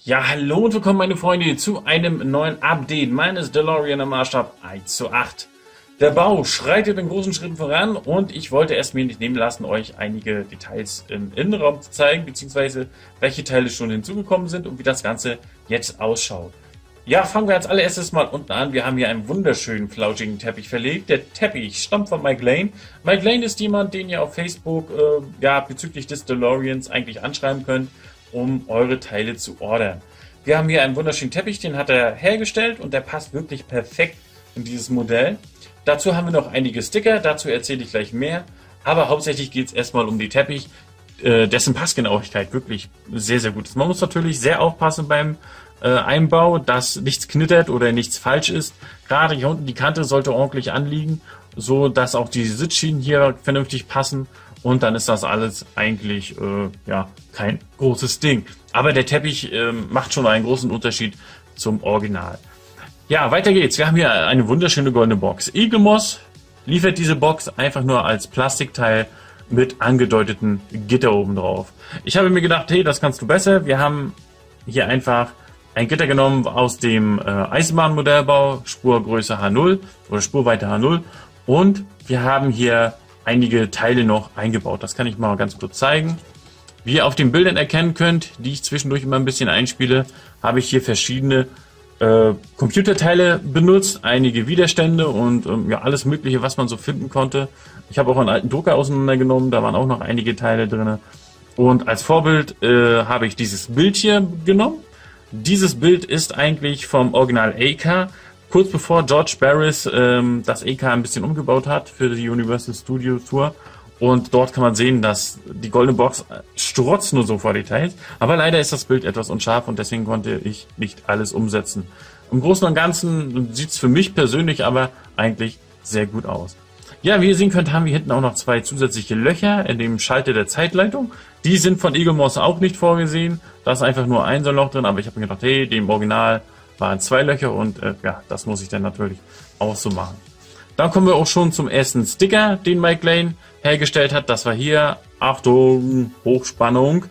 Ja, hallo und willkommen meine Freunde zu einem neuen Update meines DeLorean im Maßstab 1:8. Der Bau schreitet in großen Schritten voran und ich wollte es mir nicht nehmen lassen, euch einige Details im Innenraum zu zeigen, beziehungsweise welche Teile schon hinzugekommen sind und wie das Ganze jetzt ausschaut. Ja, fangen wir als allererstes mal unten an. Wir haben hier einen wunderschönen, flauschigen Teppich verlegt. Der Teppich stammt von Mike Lane. Mike Lane ist jemand, den ihr auf Facebook bezüglich des DeLoreans eigentlich anschreiben könnt, um eure Teile zu ordern. Wir haben hier einen wunderschönen Teppich, den hat er hergestellt und der passt wirklich perfekt in dieses Modell. Dazu haben wir noch einige Sticker, dazu erzähle ich gleich mehr, aber hauptsächlich geht es erstmal um den Teppich, dessen Passgenauigkeit wirklich sehr, sehr gut ist. Man muss natürlich sehr aufpassen beim Einbau, dass nichts knittert oder nichts falsch ist. Gerade hier unten die Kante sollte ordentlich anliegen, so dass auch die Sitzschienen hier vernünftig passen. Und dann ist das alles eigentlich kein großes Ding. Aber der Teppich macht schon einen großen Unterschied zum Original. Ja, weiter geht's. Wir haben hier eine wunderschöne goldene Box. Eaglemoss liefert diese Box einfach nur als Plastikteil mit angedeuteten Gitter oben drauf. Ich habe mir gedacht, hey, das kannst du besser. Wir haben hier einfach ein Gitter genommen aus dem Eisenbahnmodellbau, Spurgröße H0 oder Spurweite H0. Und wir haben hier einige Teile noch eingebaut. Das kann ich mal ganz kurz zeigen. Wie ihr auf den Bildern erkennen könnt, die ich zwischendurch immer ein bisschen einspiele, habe ich hier verschiedene Computerteile benutzt, einige Widerstände und alles mögliche, was man so finden konnte. Ich habe auch einen alten Drucker auseinandergenommen, da waren auch noch einige Teile drin. Und als Vorbild habe ich dieses Bild hier genommen. Dieses Bild ist eigentlich vom Original AK, kurz bevor George Barris das AK ein bisschen umgebaut hat für die Universal Studio Tour. Und dort kann man sehen, dass die goldene Box strotzt nur so vor Details. Aber leider ist das Bild etwas unscharf und deswegen konnte ich nicht alles umsetzen. Im Großen und Ganzen sieht es für mich persönlich aber eigentlich sehr gut aus. Ja, wie ihr sehen könnt, haben wir hinten auch noch zwei zusätzliche Löcher in dem Schalter der Zeitleitung. Die sind von Eaglemoss auch nicht vorgesehen. Da ist einfach nur ein so ein Loch drin, aber ich habe mir gedacht, hey, dem Original waren zwei Löcher und das muss ich dann natürlich auch so machen. Dann kommen wir auch schon zum ersten Sticker, den Mike Lane hergestellt hat. Das war hier, Achtung, Hochspannung.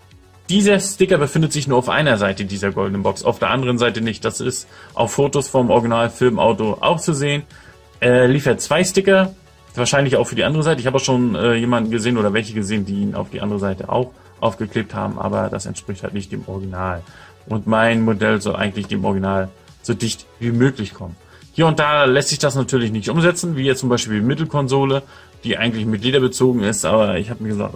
Dieser Sticker befindet sich nur auf einer Seite dieser goldenen Box, auf der anderen Seite nicht. Das ist auf Fotos vom Original Filmauto auch zu sehen. Er liefert zwei Sticker, wahrscheinlich auch für die andere Seite. Ich habe auch schon jemanden gesehen oder welche gesehen, die ihn auf die andere Seite auch aufgeklebt haben, aber das entspricht halt nicht dem Original. Und mein Modell soll eigentlich dem Original so dicht wie möglich kommen. Hier und da lässt sich das natürlich nicht umsetzen, wie jetzt zum Beispiel die Mittelkonsole, die eigentlich mit Leder bezogen ist, aber ich habe mir gesagt,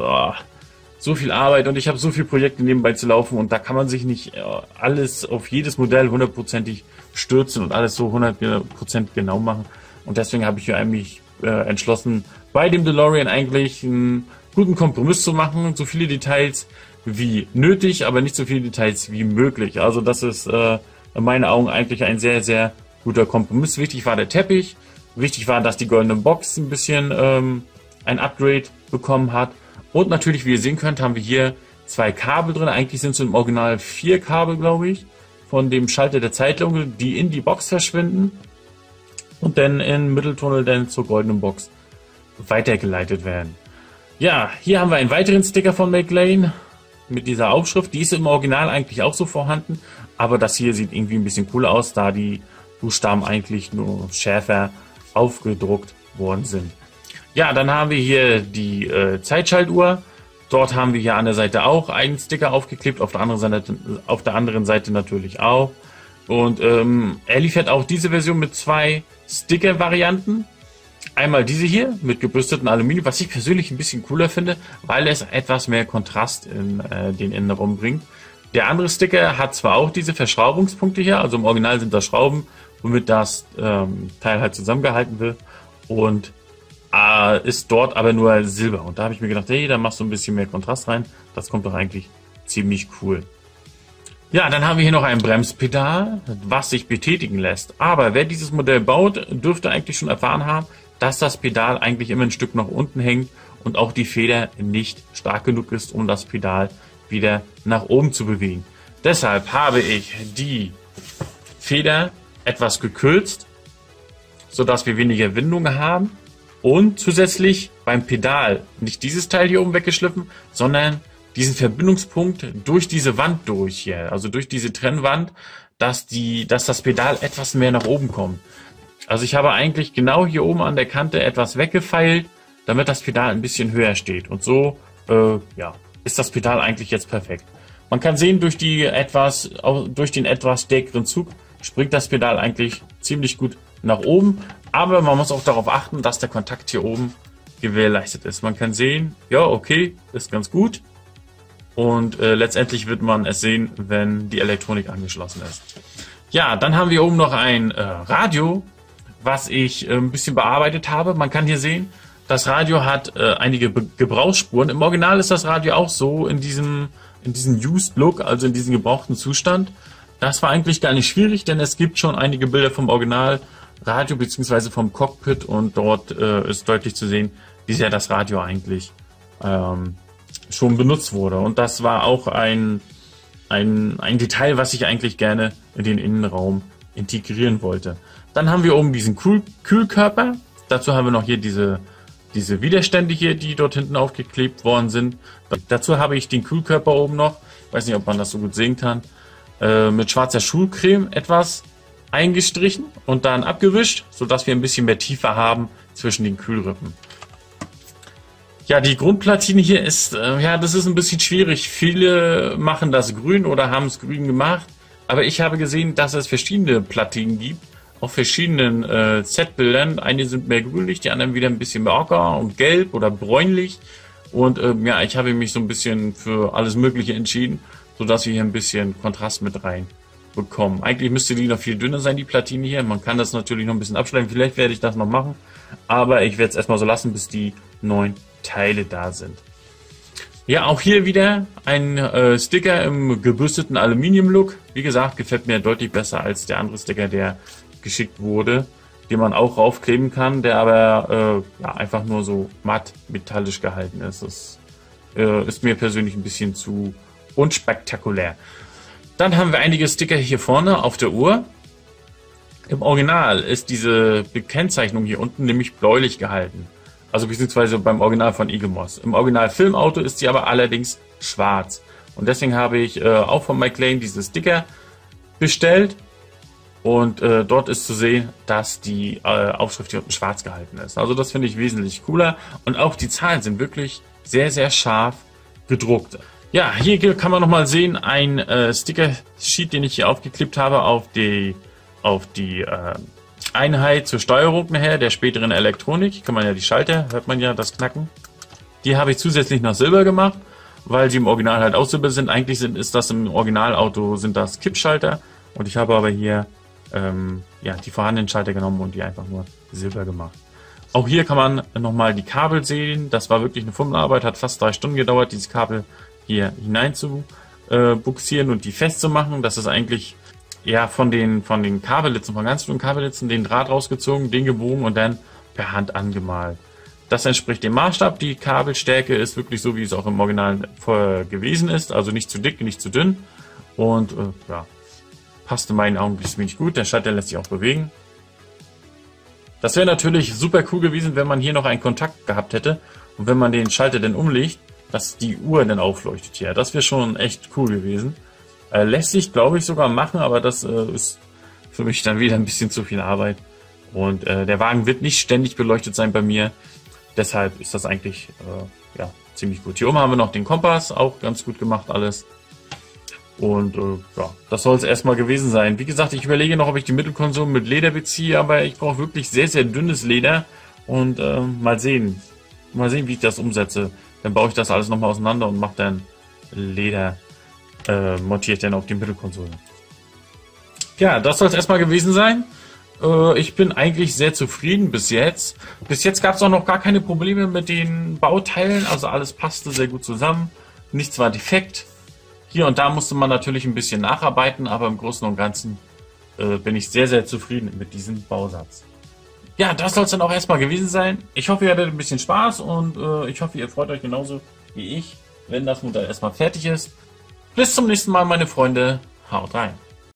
so viel Arbeit und ich habe so viele Projekte nebenbei zu laufen und da kann man sich nicht alles auf jedes Modell hundertprozentig stürzen und alles so 100% genau machen. Und deswegen habe ich hier eigentlich entschlossen, bei dem DeLorean eigentlich einen guten Kompromiss zu machen, so viele Details wie nötig, aber nicht so viele Details wie möglich. Also das ist in meinen Augen eigentlich ein sehr, sehr guter Kompromiss. Wichtig war der Teppich, wichtig war, dass die goldene Box ein bisschen ein Upgrade bekommen hat. Und natürlich, wie ihr sehen könnt, haben wir hier zwei Kabel drin. Eigentlich sind es im Original 4 Kabel, glaube ich, von dem Schalter der Zeitlupe, die in die Box verschwinden und dann im Mitteltunnel dann zur goldenen Box weitergeleitet werden. Ja, hier haben wir einen weiteren Sticker von Mike Lane mit dieser Aufschrift. Die ist im Original eigentlich auch so vorhanden, aber das hier sieht irgendwie ein bisschen cooler aus, da die Buchstaben eigentlich nur schärfer aufgedruckt worden sind. Ja, dann haben wir hier die Zeitschaltuhr. Dort haben wir hier an der Seite auch einen Sticker aufgeklebt, auf der anderen Seite natürlich auch. Und er liefert auch diese Version mit zwei Sticker-Varianten. Einmal diese hier mit gebürsteten Aluminium, was ich persönlich ein bisschen cooler finde, weil es etwas mehr Kontrast in den Innenraum bringt. Der andere Sticker hat zwar auch diese Verschraubungspunkte hier, also im Original sind das Schrauben, womit das Teil halt zusammengehalten wird und ist dort aber nur Silber. Und da habe ich mir gedacht, hey, da machst du ein bisschen mehr Kontrast rein. Das kommt doch eigentlich ziemlich cool. Ja, dann haben wir hier noch ein Bremspedal, was sich betätigen lässt. Aber wer dieses Modell baut, dürfte eigentlich schon erfahren haben, dass das Pedal eigentlich immer ein Stück nach unten hängt und auch die Feder nicht stark genug ist, um das Pedal wieder nach oben zu bewegen. Deshalb habe ich die Feder etwas gekürzt, sodass wir weniger Windungen haben und zusätzlich beim Pedal nicht dieses Teil hier oben weggeschliffen, sondern diesen Verbindungspunkt durch diese Wand durch hier, also durch diese Trennwand, dass das Pedal etwas mehr nach oben kommt. Also ich habe eigentlich genau hier oben an der Kante etwas weggefeilt, damit das Pedal ein bisschen höher steht. Und so ja, ist das Pedal eigentlich jetzt perfekt. Man kann sehen, durch den etwas stärkeren Zug springt das Pedal eigentlich ziemlich gut nach oben. Aber man muss auch darauf achten, dass der Kontakt hier oben gewährleistet ist. Man kann sehen, ja, okay, ist ganz gut. Und letztendlich wird man es sehen, wenn die Elektronik angeschlossen ist. Ja, dann haben wir oben noch ein Radio, was ich ein bisschen bearbeitet habe. Man kann hier sehen, das Radio hat einige Gebrauchsspuren. Im Original ist das Radio auch so in diesem Used Look, also in diesem gebrauchten Zustand. Das war eigentlich gar nicht schwierig, denn es gibt schon einige Bilder vom Original Radio bzw. vom Cockpit und dort ist deutlich zu sehen, wie sehr das Radio eigentlich schon benutzt wurde. Und das war auch ein Detail, was ich eigentlich gerne in den Innenraum integrieren wollte. Dann haben wir oben diesen Kühlkörper. Dazu haben wir noch hier diese Widerstände hier, die dort hinten aufgeklebt worden sind. Dazu habe ich den Kühlkörper oben noch, weiß nicht, ob man das so gut sehen kann, mit schwarzer Schulcreme etwas eingestrichen und dann abgewischt, sodass wir ein bisschen mehr Tiefe haben zwischen den Kühlrippen. Ja, die Grundplatine hier ist, ja, das ist ein bisschen schwierig. Viele machen das grün oder haben es grün gemacht, aber ich habe gesehen, dass es verschiedene Platinen gibt, auf verschiedenen Z-Bildern. Einige sind mehr grünlich, die anderen wieder ein bisschen mehr ocker und gelb oder bräunlich. Und ja, ich habe mich so ein bisschen für alles Mögliche entschieden, sodass wir hier ein bisschen Kontrast mit rein bekommen. Eigentlich müsste die noch viel dünner sein, die Platine hier. Man kann das natürlich noch ein bisschen abschleifen. Vielleicht werde ich das noch machen. Aber ich werde es erstmal so lassen, bis die 9 Teile da sind. Ja, auch hier wieder ein Sticker im gebürsteten Aluminium-Look. Wie gesagt, gefällt mir deutlich besser als der andere Sticker, der geschickt wurde, den man auch raufkleben kann, der aber ja, einfach nur so matt metallisch gehalten ist. Das ist mir persönlich ein bisschen zu unspektakulär. Dann haben wir einige Sticker hier vorne auf der Uhr. Im Original ist diese Bekennzeichnung hier unten nämlich bläulich gehalten. Also beziehungsweise beim Original von Eaglemoss. Im Original Filmauto ist sie aber allerdings schwarz. Und deswegen habe ich auch von McLean diese Sticker bestellt. Und dort ist zu sehen, dass die Aufschrift hier unten schwarz gehalten ist. Also das finde ich wesentlich cooler. Und auch die Zahlen sind wirklich sehr, sehr scharf gedruckt. Ja, hier kann man nochmal sehen, ein Sticker-Sheet, den ich hier aufgeklebt habe auf die Einheit zur Steuerung nachher, der späteren Elektronik. Kann man ja die Schalter, hört man ja das Knacken. Die habe ich zusätzlich nach Silber gemacht, weil sie im Original halt auch Silber sind. Eigentlich ist das im Originalauto sind das Kippschalter. Und ich habe aber hier ja, die vorhandenen Schalter genommen und die einfach nur Silber gemacht. Auch hier kann man nochmal die Kabel sehen. Das war wirklich eine Fummelarbeit, hat fast 3 Stunden gedauert, dieses Kabel hier hinein zu buxieren und die festzumachen. Das ist eigentlich ja von den Kabellitzen, von ganz vielen Kabellitzen, den Draht rausgezogen, den gebogen und dann per Hand angemalt. Das entspricht dem Maßstab. Die Kabelstärke ist wirklich so, wie es auch im Original gewesen ist. Also nicht zu dick, nicht zu dünn. Und ja, passt in meinen Augen ziemlich gut. Der Schalter lässt sich auch bewegen. Das wäre natürlich super cool gewesen, wenn man hier noch einen Kontakt gehabt hätte. Und wenn man den Schalter dann umlegt, dass die Uhr dann aufleuchtet hier. Das wäre schon echt cool gewesen. Lässt sich, glaube ich, sogar machen, aber das ist für mich dann wieder ein bisschen zu viel Arbeit. Und der Wagen wird nicht ständig beleuchtet sein bei mir. Deshalb ist das eigentlich ja, ziemlich gut. Hier oben haben wir noch den Kompass, auch ganz gut gemacht alles. Und ja, das soll es erstmal gewesen sein. Wie gesagt, ich überlege noch, ob ich die Mittelkonsole mit Leder beziehe, aber ich brauche wirklich sehr, sehr dünnes Leder. Und mal sehen, wie ich das umsetze. Dann baue ich das alles nochmal auseinander und mache dann Leder, montiere ich dann auf die Mittelkonsole. Ja, das soll es erstmal gewesen sein. Ich bin eigentlich sehr zufrieden bis jetzt. Bis jetzt gab es auch noch gar keine Probleme mit den Bauteilen. Also alles passte sehr gut zusammen. Nichts war defekt. Hier und da musste man natürlich ein bisschen nacharbeiten, aber im Großen und Ganzen bin ich sehr, sehr zufrieden mit diesem Bausatz. Ja, das soll es dann auch erstmal gewesen sein. Ich hoffe, ihr hattet ein bisschen Spaß und ich hoffe, ihr freut euch genauso wie ich, wenn das Modell erstmal fertig ist. Bis zum nächsten Mal, meine Freunde. Haut rein.